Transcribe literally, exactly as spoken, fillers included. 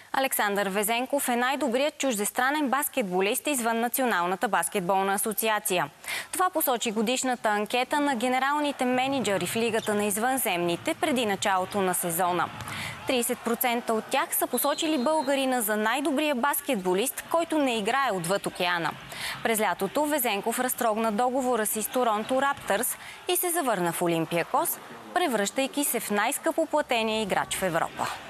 Александър Везенков е най-добрият чуждестранен баскетболист извън Националната баскетболна асоциация. Това посочи годишната анкета на генералните мениджъри в Лигата на извънземните преди началото на сезона. тридесет процента от тях са посочили българина за най-добрия баскетболист, който не играе отвъд океана. През лятото Везенков разтрогна договора си с Торонто Раптърс и се завърна в Олимпиакос, превръщайки се в най-скъпоплатения играч в Европа.